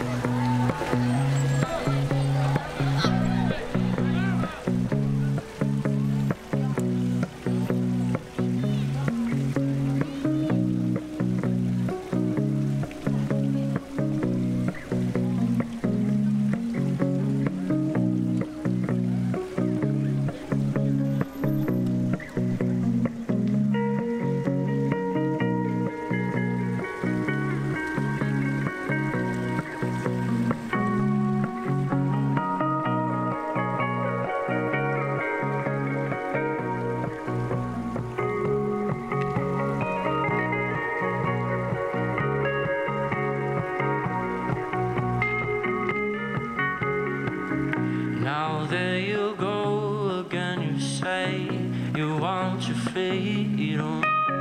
Now there you go again, you say you want your freedom.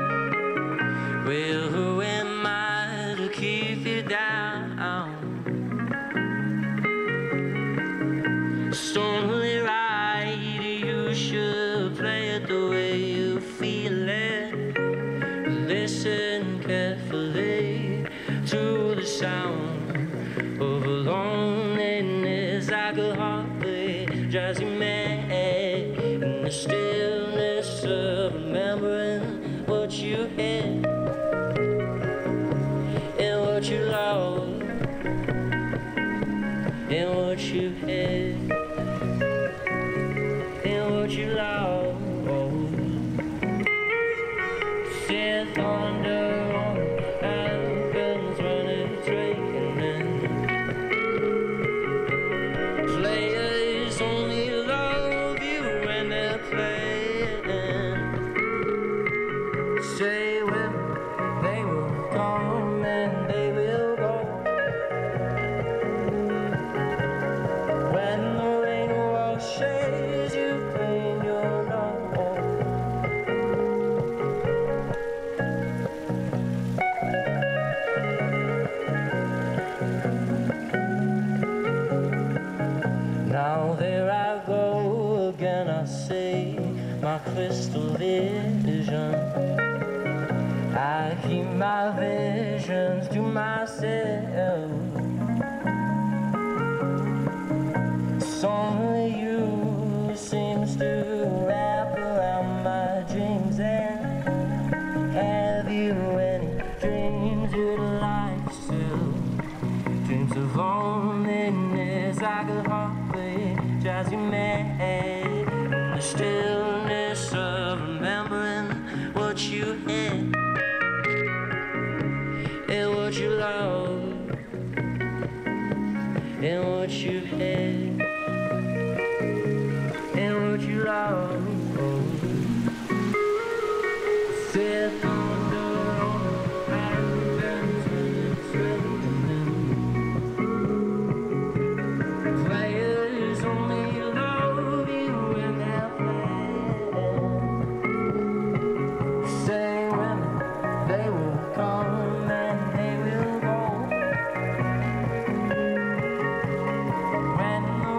Well, who am I to keep you down? It's only right you should play it the way you feel it. Listen carefully to the sound of loneliness like a heartbeat drives you mad in the stillness of remembering what you had and what you lost and what you had and what you lost. Sit thunder on the heavens when it's raining. Players only love you when they're playing. Stay with me, they will come and they will go. When the rain washes you clean, you'll know. Now there I go again, I see my crystal vision. I keep my visions to myself. It's only you who seems to wrap around my dreams. And have you any dreams you'd like to still? Dreams of loneliness like a heartbeat drives you mad in the stillness of remembering what you had and what you lost and what you had and what you lost. Sit thunder on the heavens when it's raining. Players only love you when they're playing. Stay with me, they will come and they will go. When the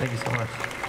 Thank you so much.